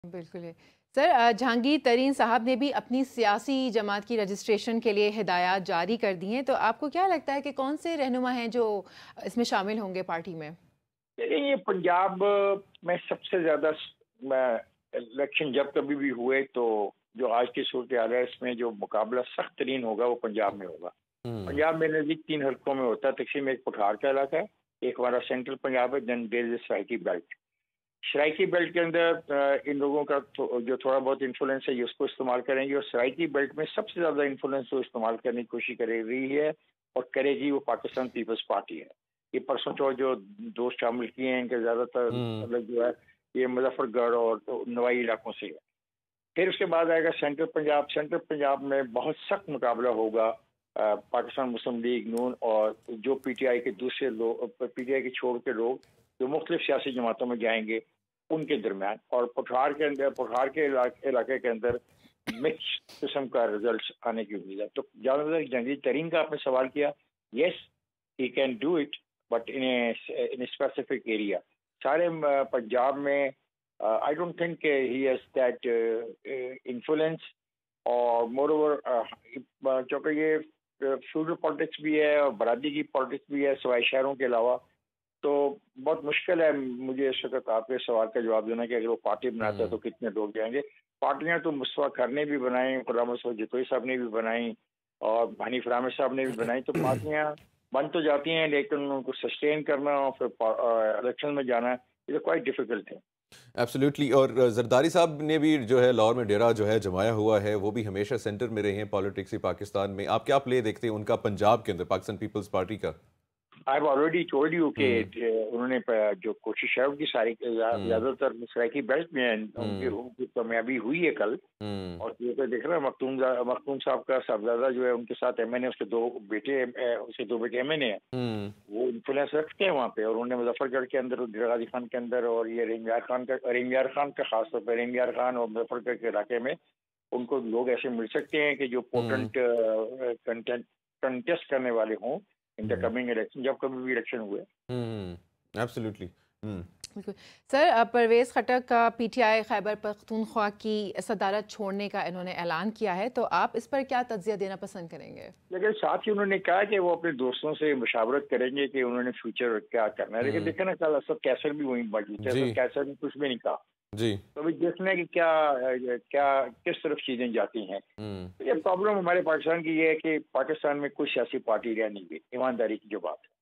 بالکل ہے سر، جہانگیر ترین صاحب نے بھی اپنی سیاسی جماعت کی رجسٹریشن کے لیے ہدایات جاری کر دی ہیں، تو آپ کو کیا لگتا ہے کہ کون سے رہنما ہیں جو اس میں شامل ہوں گے پارٹی میں؟ لیکن یہ پنجاب میں سب سے زیادہ الیکشن جب کبھی بھی ہوئے تو جو آج کی صورتحال ہے اس میں جو مقابلہ سخت ترین ہوگا وہ پنجاب میں ہوگا۔ پنجاب میں نزدیک 3 حلقوں میں ہوتا ہے تقسیم، ایک پٹھار کا علاقہ ہے، ایک ہمارا سینٹرل پنجاب ہے، then there is Saraiki belt. Saraiki belt کے اندر ان لوگوں کا جو تھوڑا بہت انفلوئنس ہے یہ اس کو استعمال کریں گے، اور سرائکی بیلٹ میں سب سے زیادہ انفلوئنس جو استعمال کرنے کی کوشش کر رہی ہے اور کرے گی وہ پاکستان پیپلز پارٹی ہے۔ یہ پرسوں چوتھ جو دوست شامل کیے ہیں ان کے زیادہ تر مطلب جو ہے یہ مظفر گڑھ اور نوائی علاقوں سے ہے۔ پھر اس کے بعد آئے گا سینٹرل پنجاب۔ سینٹرل پنجاب میں بہت سخت مقابلہ ہوگا پاکستان مسلم لیگ نون اور جو پی ٹی آئی کے دوسرے لوگ، پی ٹی آئی کے چھوڑ کے لوگ جو مختلف سیاسی جماعتوں میں جائیں گے ان کے درمیان، اور پٹھار کے اندر، پٹھار کے علاقے کے اندر مکس قسم کا رزلٹس آنے کی امید ہے۔ تو زیادہ جہانگیر ترین کا آپ نے سوال کیا، yes he can do it but in specific area. سارے پنجاب میں I don't think he has that influence, اور مور اوور چونکہ یہ فیوڈل پالیٹکس بھی ہے اور برادری کی پالیٹکس بھی ہے سوائے شہروں کے علاوہ، تو بہت مشکل ہے مجھے اس وقت آپ کے سوال کا جواب دینا کہ اگر وہ پارٹی بناتا ہے تو کتنے لوگ جائیں گے۔ پارٹیاں تو مصطفیٰ خیر نے بھی بنائیں، غلام مصطفیٰ جتوئی صاحب نے بھی بنائیں اور حنیف رحمت صاحب نے بھی بنائی، تو پارٹیاں بن تو جاتی ہیں لیکن ان کو سسٹین کرنا اور پھر الیکشن میں جانا یہ کوائٹ ڈیفیکلٹ ہے۔ ایبسلیوٹلی، اور زرداری صاحب نے بھی جو ہے لاہور میں ڈیرا جو ہے جمایا ہوا ہے، وہ بھی ہمیشہ سینٹر میں رہے ہیں پالیٹکسی پاکستان میں۔ آپ کیا پلے دیکھتے ہیں ان کا پنجاب کے اندر پاکستان پیپلز پارٹی کا؟ I have already told you کہ انہوں نے جو کوشش ہے ان کی ساری زیادہ تر سرائکی بیلٹ میں ان کی کامیابی ہوئی ہے کل، اور یہ تو دیکھ رہے ہیں مختوم صاحب کا صاحبزادہ جو ہے ان کے ساتھ ایم این اے، اس کے 2 بیٹے، اس کے 2 بیٹے ایم این اے ہیں، وہ انفلوئنس رکھتے ہیں وہاں پہ، اور انہوں نے مظفر گڑھ کے اندر، غازی خان کے اندر، اور یہ رحیم یار خان کا خاص طور پہ رحیم یار خان اور مظفر گڑھ کے علاقے میں ان کو لوگ ایسے مل سکتے ہیں کہ جو پوٹنٹ کنٹیسٹ کرنے والے ہوں ان دا کمنگ الیکشن، جب کبھی بھی الیکشن ہوئے۔ ایبسلیوٹلی۔ بالکل سر، پرویز خٹک کا P T I Khyber Pakhtunkhwa کی صدارت چھوڑنے کا انہوں نے اعلان کیا ہے، تو آپ اس پر کیا تجزیہ دینا پسند کریں گے؟ لیکن ساتھ ہی انہوں نے کہا کہ وہ اپنے دوستوں سے مشاورت کریں گے کہ انہوں نے فیوچر کیا کرنا ہے، لیکن دیکھیں نا کل اسد کیسر بھی وہیں موجود ہے، اسد کیسر نے کچھ بھی نہیں کہا جی، تو دیکھنا ہے کہ کیا کس طرف چیزیں جاتی ہیں۔ یہ پرابلم ہمارے پاکستان کی یہ ہے کہ پاکستان میں کوئی سیاسی پارٹی رہ نہیں گئی، ایمانداری کی جو بات ہے۔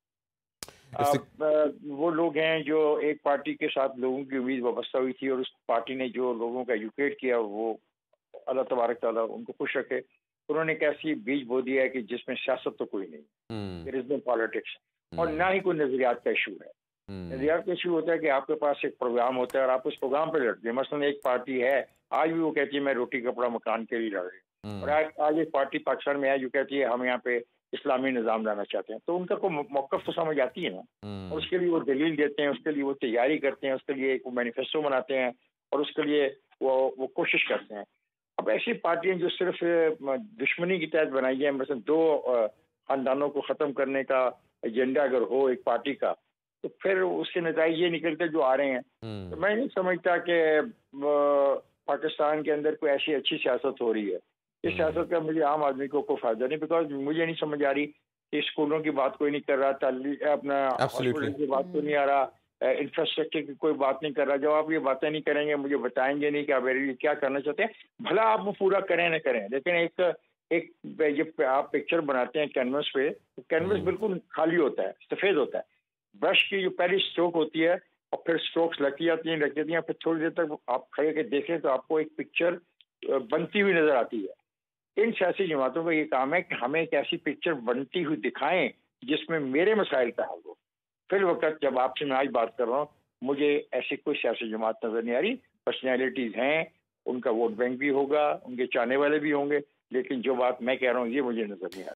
وہ لوگ ہیں جو ایک پارٹی کے ساتھ لوگوں کی امید وابستہ ہوئی تھی، اور اس پارٹی نے جو لوگوں کا ایجوکیٹ کیا وہ اللہ تبارک تعالیٰ ان کو خوش رکھے، انہوں نے ایک ایسی بیج بو دیا ہے کہ جس میں سیاست تو کوئی نہیں، دیر از نو پالیٹکس، اور نہ ہی کوئی نظریات کا ایشو ہے۔ نظریات کا ایشو ہوتا ہے کہ آپ کے پاس ایک پروگرام ہوتا ہے اور آپ اس پروگرام پہ لڑتے ہیں۔ مثلاً ایک پارٹی ہے آج بھی وہ کہتی ہے میں روٹی کپڑا مکان کے لیے لڑ رہی ہوں، اور آج ایک پارٹی پاکستان میں ہے جو کہتی ہے ہم یہاں پہ اسلامی نظام لانا چاہتے ہیں، تو ان کا کوئی موقف تو سمجھ آتی ہے نا، اور اس کے لیے وہ دلیل دیتے ہیں، اس کے لیے وہ تیاری کرتے ہیں، اس کے لیے ایک مینیفیسٹو بناتے ہیں، اور اس کے لیے وہ کوشش کرتے ہیں۔ اب ایسی پارٹیاں جو صرف دشمنی کے تحت بنائی ہیں، مثلا 2 خاندانوں کو ختم کرنے کا ایجنڈا اگر ہو ایک پارٹی کا، تو پھر اس کے نتائج یہ نکلتے جو آ رہے ہیں۔ تو میں نہیں سمجھتا کہ پاکستان کے اندر کوئی ایسی اچھی سیاست ہو رہی ہے۔ اس سیاست کا مجھے عام آدمی کو کوئی فائدہ نہیں، بیکاز مجھے نہیں سمجھ آ رہی کہ اسکولوں کی بات کوئی نہیں کر رہا، اپنا ہاسپٹل کی بات کوئی نہیں آ رہا، انفراسٹرکچر کی کوئی بات نہیں کر رہا۔ جب آپ یہ باتیں نہیں کریں گے، مجھے بتائیں گے نہیں کہ آپ میرے لیے کیا کرنا چاہتے ہیں، بھلا آپ وہ پورا کریں نہ کریں، لیکن ایک جب آپ پکچر بناتے ہیں کینوس پہ، تو کینوس بالکل خالی ہوتا ہے، سفید ہوتا ہے، برش کی جو پہلی اسٹروک ہوتی ہے اور پھر اسٹروکس لگتی جاتی ہیں، پھر تھوڑی دیر تک آپ کھڑے کے دیکھیں تو آپ کو ایک پکچر بنتی ہوئی نظر آتی ہے۔ ان سیاسی جماعتوں کا یہ کام ہے کہ ہمیں ایک ایسی پکچر بنتی ہوئی دکھائیں جس میں میرے مسائل کا حل ہو۔ فی الوقت جب آپ سے میں آج بات کر رہا ہوں، مجھے ایسی کوئی سیاسی جماعت نظر نہیں آ رہی۔ پرسنالٹیز ہیں، ان کا ووٹ بینک بھی ہوگا، ان کے چاہنے والے بھی ہوں گے، لیکن جو بات میں کہہ رہا ہوں یہ مجھے نظر نہیں آ رہی۔